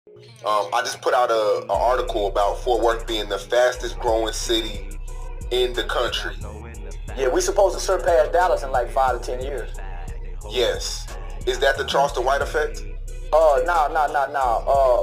I just put out an article about Fort Worth being the fastest growing city in the country. Yeah, we supposed to surpass Dallas in like 5 to 10 years. Yes. Is that the Charleston White effect? No.